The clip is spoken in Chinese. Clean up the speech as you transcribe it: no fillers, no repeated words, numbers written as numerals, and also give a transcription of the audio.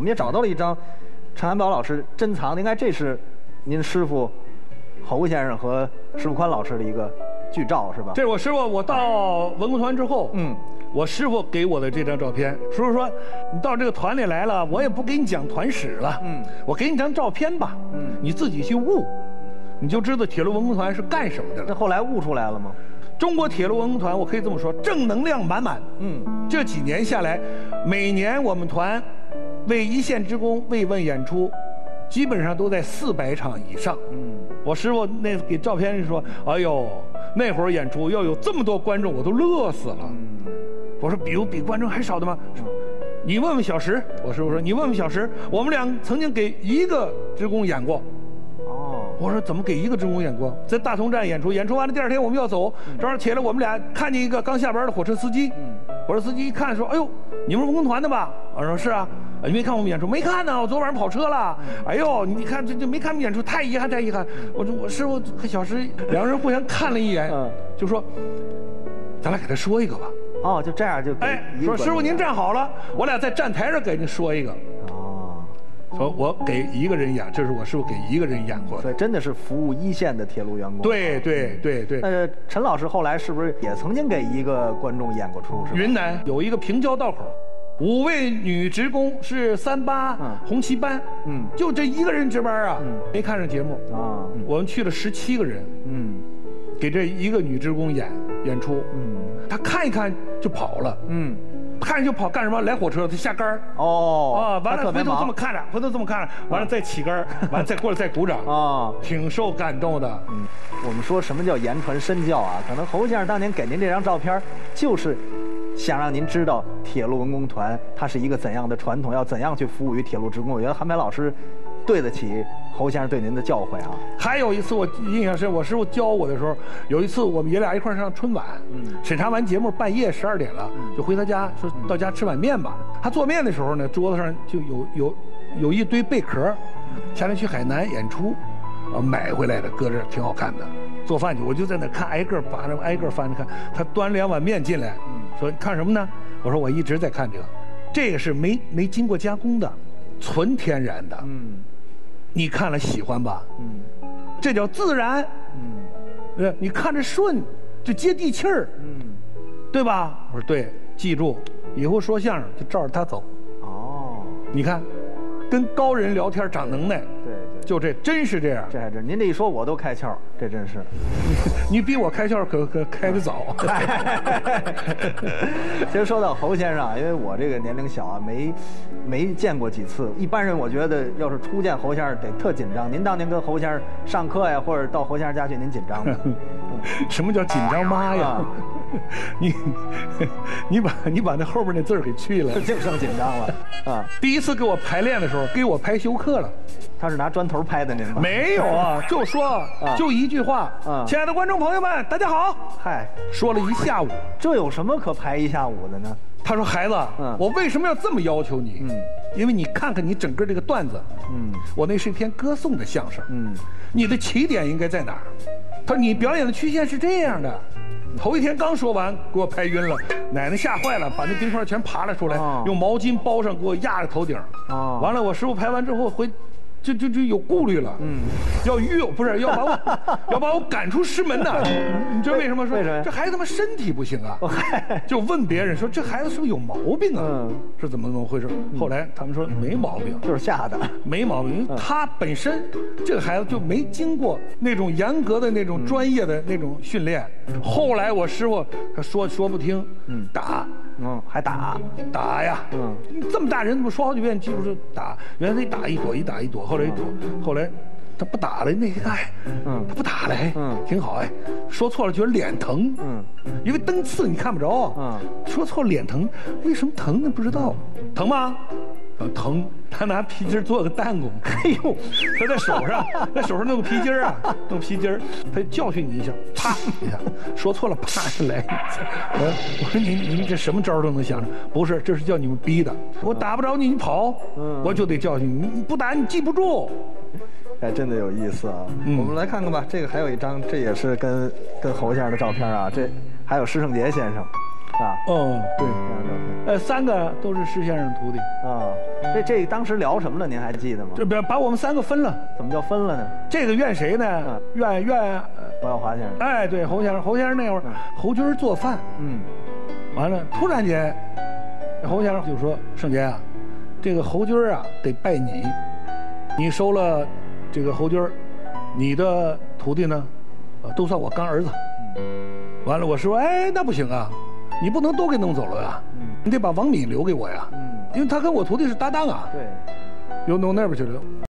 们也找到了一张陈汉宝老师珍藏的，应该这是您师傅侯先生和石富宽老师的一个剧照，是吧？ 这是我师傅，我到文工团之后，我师傅给我的这张照片。师傅说，你到这个团里来了，我也不给你讲团史了，我给你张照片吧，你自己去悟，你就知道铁路文工团是干什么的了。 那后来悟出来了吗？ 中国铁路文工团，我可以这么说，正能量满满。这几年下来，每年我们团为一线职工慰问演出，基本上都在400场以上。我师傅那给照片里说，哎呦，那会儿演出要有这么多观众，我都乐死了。我说比观众还少的吗？你问问小石，我师傅说你问问小石，我们俩曾经给1个职工演过。我说怎么给1个职工演过？在大同站演出，演出完了第2天我们要走，正好起来我们俩看见一个刚下班的火车司机，火车司机一看说，哎呦，你们是文工团的吧？我说是啊。你没看我们演出？没看呢，我昨晚上跑车了。哎呦，你看这没看我们演出，太遗憾太遗憾。我师傅和小石2人互相看了一眼，就说，咱俩给他说一个吧。 就这样就说师傅您站好了，我俩在站台上给您说一个。说我给1个人演，这是我师傅给1个人演过的， 所以真的是服务一线的铁路员工。 对。 陈老师后来是不是也曾经给1个观众演过出？是吧？ 云南有一个平交道口，5位女职工是38红旗班，就这1个人值班啊，没看上节目啊。我们去了17个人，给这1个女职工演出，她看一看就跑了，看着就跑干什么？来火车，他下杆儿。完了回头这么看着，完了再起杆儿，完了再过来再鼓掌挺受感动的。 我们说什么叫言传身教啊？可能侯先生当年给您这张照片，就是想让您知道铁路文工团它是一个怎样的传统，要怎样去服务于铁路职工。我觉得韩白老师对得起侯先生对您的教诲啊。 还有一次我印象深，我师傅教我的时候，有一次我们爷俩一块上春晚，审查完节目半夜12点了，就回他家说到家吃碗面吧。他做面的时候呢，桌子上就有一堆贝壳，前天去海南演出，买回来的，搁这挺好看的。做饭去，我就在那看，挨个把那挨个翻着看。他端2碗面进来，说你看什么呢？我说我一直在看这个是没经过加工的，纯天然的。你看了喜欢吧？这叫自然。你看着顺，就接地气儿。对吧？我说对，记住，以后说相声就照着他走。你看，跟高人聊天长能耐。对，就这真是这样。 这还真，您这一说我都开窍，这真是。 你比我开窍可开得早。 其实说到侯先生，因为我这个年龄小啊，没见过几次。一般人我觉得要是初见侯先生得特紧张。您当年跟侯先生上课呀，或者到侯先生家去，您紧张吗？ 什么叫紧张妈呀？你把那后边那字儿给去了， 净剩紧张了。 第一次给我排练的时候，给我排休克了。 他是拿砖头拍的您吗？ 没有啊，就说就一句话，亲爱的观众朋友们，大家好。嗨，说了一下午， 这有什么可排一下午的呢？ 他说：“孩子，我为什么要这么要求你？因为你看看你整个这个段子，我那是一篇歌颂的相声，你的起点应该在哪儿？他说你表演的曲线是这样的。头一天刚说完，给我拍晕了，奶奶吓坏了，把那冰块全扒拉出来，用毛巾包上，给我压着头顶。完了，我师傅拍完之后就有顾虑了，要不是要把我赶出师门呢？你知道为什么？说这孩子他妈身体不行啊，就问别人说这孩子是不是有毛病啊？是怎么回事？后来他们说没毛病， 就是吓的， 没毛病，因为他本身这个孩子就没经过那种严格的那种专业的那种训练。后来我师傅他说不听，打。 还打呀，这么大人怎么说好几遍记住是打？原来得打一朵一打一朵，后来他不打了，那他不打了，挺好说错了觉得脸疼，因为灯刺你看不着说错脸疼，为什么疼呢？不知道，疼吗？疼，他拿皮筋做个弹弓，哎呦，他在手上弄个皮筋弄皮筋他教训你一下，啪一下，说错了，啪就来一次。我说您这什么招都能想着？不是，这是叫你们逼的。我打不着你，你跑，我就得教训你，你不打你记不住。 真的有意思啊！我们来看看吧，这个还有一张，这也是跟侯先生的照片啊，这还有施圣杰先生， 对，3个都是施先生徒弟这当时聊什么了？您还记得吗？ 这把我们3个分了。 怎么叫分了呢？ 这个怨谁呢？怨侯耀华先生。 哎，对，侯先生那会儿，侯军做饭，完了突然间，侯先生就说：“盛杰啊，这个侯军啊得拜你，你收了这个侯军，你的徒弟呢，都算我干儿子。”完了，我说：“哎，那不行啊，你不能都给弄走了呀，你得把王敏留给我呀，因为他跟我徒弟是搭档啊。” 对， 又弄那边去了。